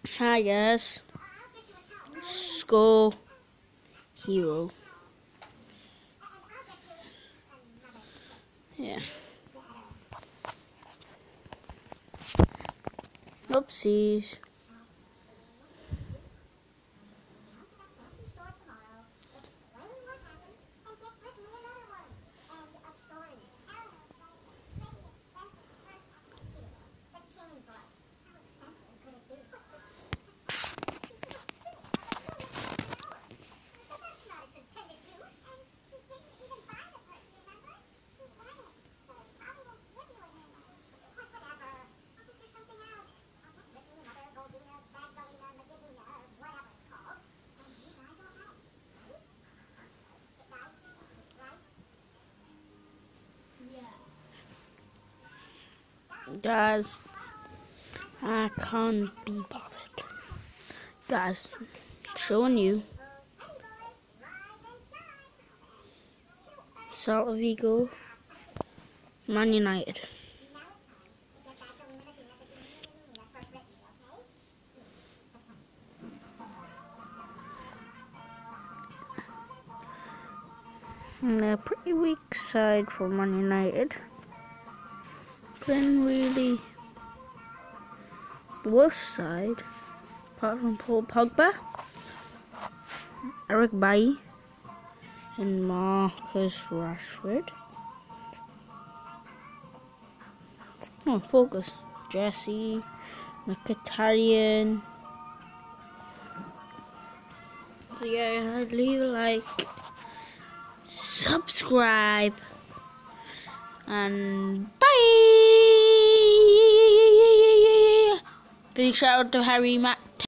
Hi guys, Skull Hero. Yeah. Oopsies. Guys, I can't be bothered. Guys, showing you Celta Vigo, Man United. And they're a pretty weak side for Man United. Playing really the worst side, apart from Paul Pogba, Eric Bailly, and Marcus Rashford. Oh, focus. Jesse, Mkhitaryan. So yeah, leave a like, subscribe, and bye. Big shout out to Harry Matt.